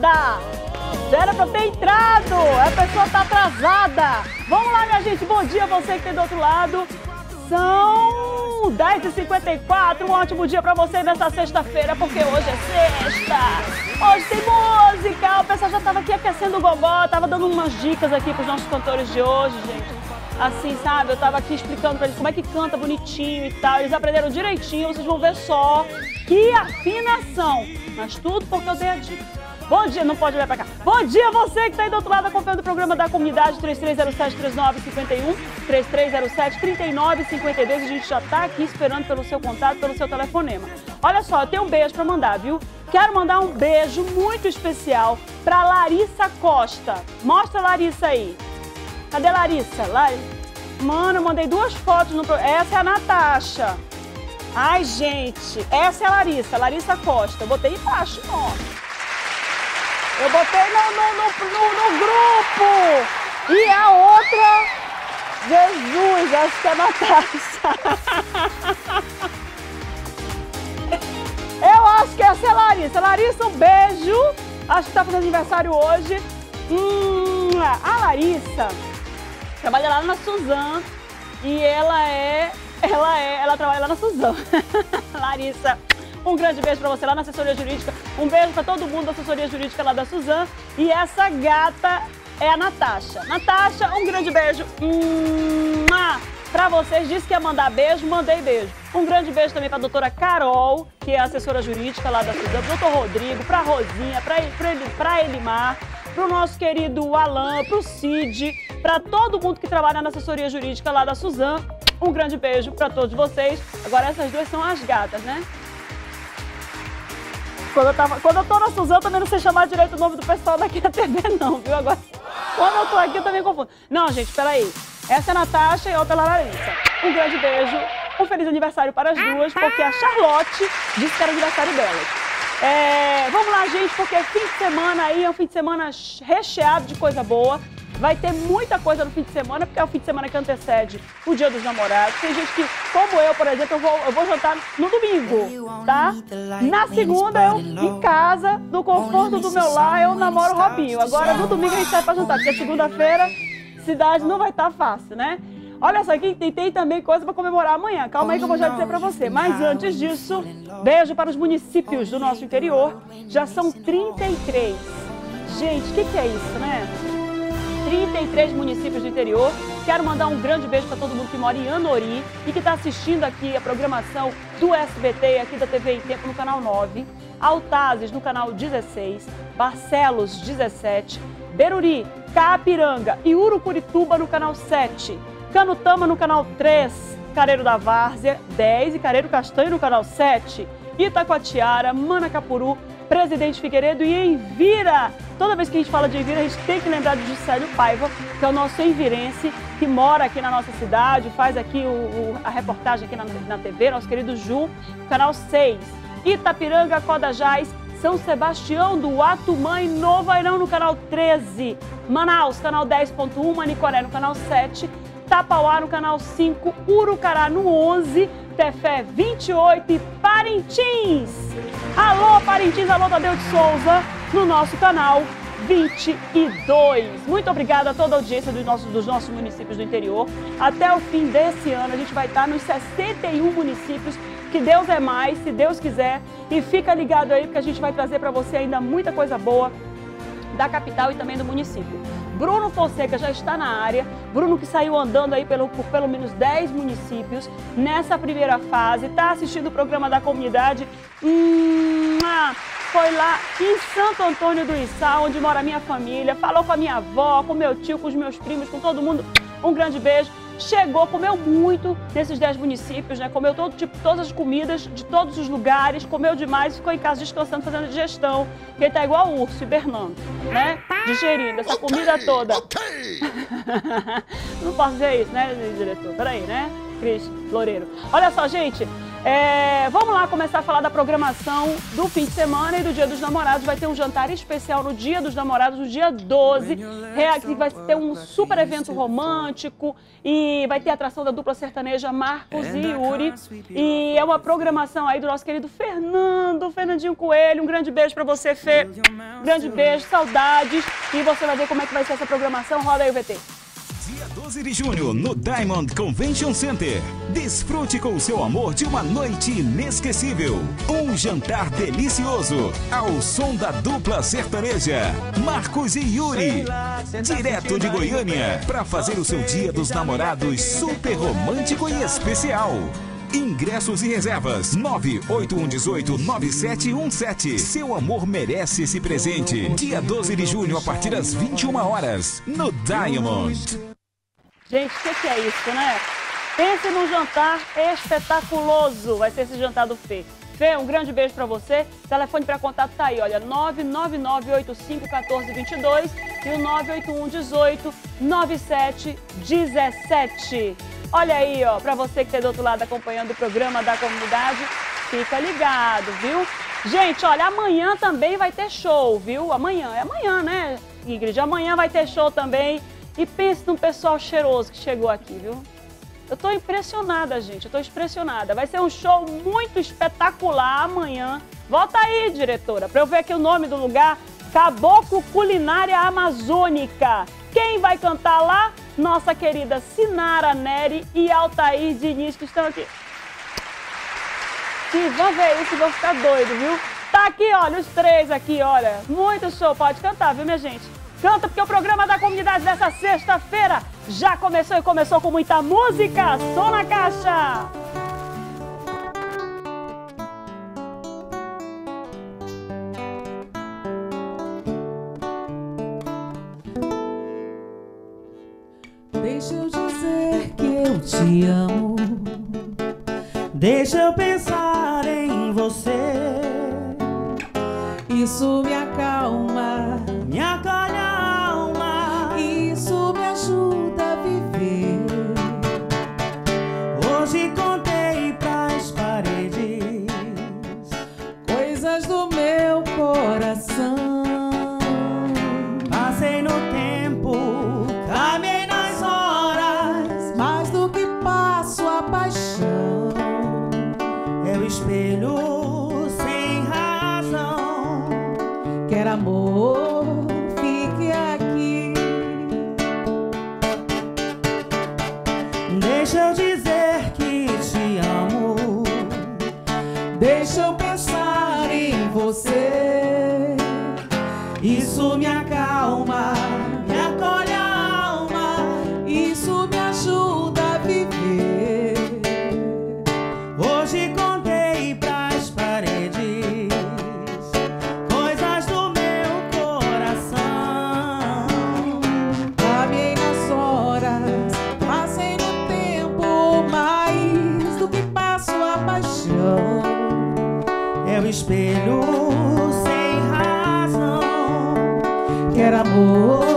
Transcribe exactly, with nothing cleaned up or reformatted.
nada. Já era pra ter entrado. A pessoa tá atrasada. Vamos lá, minha gente. Bom dia, você que tem do outro lado. São dez e cinquenta e quatro. Um ótimo dia pra você nessa sexta-feira, porque hoje é sexta. Hoje tem música. O pessoal já tava aqui aquecendo o gogó. Tava dando umas dicas aqui pros nossos cantores de hoje, gente. Assim, sabe? Eu tava aqui explicando pra eles como é que canta bonitinho e tal. Eles aprenderam direitinho. Vocês vão ver só que afinação. Mas tudo porque eu dei a dica. Bom dia, não pode olhar pra cá. Bom dia, você que tá aí do outro lado acompanhando o programa da comunidade três três zero sete, três nove cinco um, três três zero sete, três nove cinco dois. A gente já tá aqui esperando pelo seu contato, pelo seu telefonema. Olha só, eu tenho um beijo pra mandar, viu? Quero mandar um beijo muito especial pra Larissa Costa. Mostra a Larissa aí. Cadê a Larissa? Lar... Mano, eu mandei duas fotos no programa. Essa é a Natasha. Ai, gente, essa é a Larissa, Larissa Costa. Eu botei embaixo, ó. Eu botei no, no, no, no, no grupo. E a outra, Jesus, acho que é a Natasha. Eu acho que essa é a Larissa. Larissa, um beijo. Acho que tá fazendo aniversário hoje. Hum, a Larissa trabalha lá na Suzano e ela é, ela é, ela trabalha lá na Suzano. Larissa, um grande beijo pra você lá na assessoria jurídica. Um beijo pra todo mundo da assessoria jurídica lá da Suzano. E essa gata é a Natasha. Natasha, um grande beijo hum, pra vocês. Disse que ia mandar beijo, mandei beijo. Um grande beijo também pra doutora Carol, que é a assessora jurídica lá da Suzano. Pro doutor Rodrigo, pra Rosinha, pra, pra, pra Elimar, pro nosso querido Alan, pro Cid, pra todo mundo que trabalha na assessoria jurídica lá da Suzano. Um grande beijo pra todos vocês. Agora essas duas são as gatas, né? Quando eu, tava, quando eu tô na Suzano, eu também não sei chamar direito o nome do pessoal daqui da T V, não, viu? Agora, quando eu tô aqui, eu também confundo. Não, gente, peraí. Essa é a Natasha e a outra é a Larissa. Um grande beijo, um feliz aniversário para as duas, porque a Charlotte disse que era aniversário delas. É, vamos lá, gente, porque fim de semana aí é um fim de semana recheado de coisa boa. Vai ter muita coisa no fim de semana, porque é o fim de semana que antecede o Dia dos Namorados. Tem gente que, como eu, por exemplo, eu vou, eu vou jantar no domingo, tá? Na segunda, eu em casa, no conforto do meu lar, eu namoro o Robinho. Agora, no domingo, a gente sai pra jantar, porque segunda-feira, cidade não vai estar fácil, né? Olha só, aqui tem, tem também coisa para comemorar amanhã. Calma aí que eu vou já dizer para você. Mas antes disso, beijo para os municípios do nosso interior. Já são trinta e três. Gente, o que, que é isso, né? trinta e três municípios do interior. Quero mandar um grande beijo para todo mundo que mora em Anori e que está assistindo aqui a programação do S B T, aqui da T V em Tempo no canal nove, Altazes no canal dezesseis, Barcelos dezessete, Beruri, Capiranga e Urucurituba no canal sete, Canutama no canal três, Careiro da Várzea dez e Careiro Castanho no canal sete, Itacoatiara, Manacapuru, Presidente Figueiredo e Envira. Toda vez que a gente fala de Envira, a gente tem que lembrar de Juscelio Paiva, que é o nosso envirense, que mora aqui na nossa cidade, faz aqui o, o, a reportagem aqui na, na T V, nosso querido Ju, canal seis. Itapiranga, Codajás, São Sebastião do Atumã e Novo Airão no canal treze. Manaus, canal dez ponto um, Manicoré no canal sete. Tapauá no canal cinco, Urucará no onze, Tefé vinte e oito e Parintins. Alô, Parintins, alô, Tadeu de Souza, no nosso canal vinte e dois. Muito obrigada a toda a audiência dos nossos, dos nossos municípios do interior. Até o fim desse ano, a gente vai estar nos sessenta e um municípios. Que Deus é mais, se Deus quiser. E fica ligado aí, porque a gente vai trazer para você ainda muita coisa boa da capital e também do município. Bruno Fonseca já está na área. Bruno que saiu andando aí pelo, por pelo menos dez municípios nessa primeira fase. Está assistindo o programa da comunidade. Hum, ah, foi lá em Santo Antônio do Içá, onde mora a minha família. Falou com a minha avó, com meu tio, com os meus primos, com todo mundo. Um grande beijo. Chegou, comeu muito nesses dez municípios, né? Comeu todo tipo, todas as comidas de todos os lugares, comeu demais, ficou em casa descansando, fazendo digestão. Porque ele tá igual o urso, hibernando, né? Digerindo essa comida toda. Não posso dizer isso, né, diretor? Peraí, né? Cris Loureiro. Olha só, gente. É, vamos lá começar a falar da programação do fim de semana e do Dia dos Namorados. Vai ter um jantar especial no Dia dos Namorados, no dia doze. Que vai ter um super evento romântico e vai ter a atração da dupla sertaneja Marcos e Yuri. E é uma programação aí do nosso querido Fernando, Fernandinho Coelho. Um grande beijo pra você, Fê. Um grande beijo, saudades. E você vai ver como é que vai ser essa programação. Roda aí o V T. Dia doze de junho, no Diamond Convention Center. Desfrute com o seu amor de uma noite inesquecível. Um jantar delicioso, ao som da dupla sertaneja Marcos e Yuri. Direto de Goiânia, para fazer o seu Dia dos Namorados super romântico e especial. Ingressos e reservas nove oito um um oito nove sete um sete. Seu amor merece esse presente. Dia doze de junho, a partir das vinte e uma horas, no Diamond. Gente, o que, que é isso, né? Pense num jantar espetaculoso. Vai ser esse jantar do Fê. Fê, um grande beijo pra você. Telefone para contato tá aí, olha, nove nove nove oito cinco um quatro dois dois e o nove oito um um oito nove sete um sete. Olha aí, ó, pra você que tá do outro lado acompanhando o programa da comunidade, fica ligado, viu? Gente, olha, amanhã também vai ter show, viu? Amanhã, é amanhã, né, Ingrid? Amanhã vai ter show também. E pense no pessoal cheiroso que chegou aqui, viu? Eu tô impressionada, gente, eu tô impressionada. Vai ser um show muito espetacular amanhã. Volta aí, diretora, pra eu ver aqui o nome do lugar. Caboclo Culinária Amazônica. Quem vai cantar lá? Nossa querida Sinara Neri e Altair Diniz, que estão aqui. Se vão ver isso, vão ficar doidos, viu? Tá aqui, olha, os três aqui, olha. Muito show, pode cantar, viu, minha gente? Canta, porque o programa da comunidade dessa sexta-feira já começou e começou com muita música. Som na caixa! Deixa eu dizer que eu te amo. Deixa eu pensar em você. Isso me acalma, me acolhe a alma. Isso me ajuda a viver. Hoje contei pras paredes coisas do meu coração. Passei no tempo, caminhei nas horas, mais do que passo a paixão. É o espelho sem razão. Quer amor, fique aqui. Deixa eu dizer que te amo. Deixa eu pensar em você. Isso me acalma, me acolhe a alma. Isso me ajuda a viver. Hoje contei pras paredes coisas do meu coração. Caminhei nas horas, passei no tempo, mais do que passo a paixão. É o espelho sem razão. Quer amor,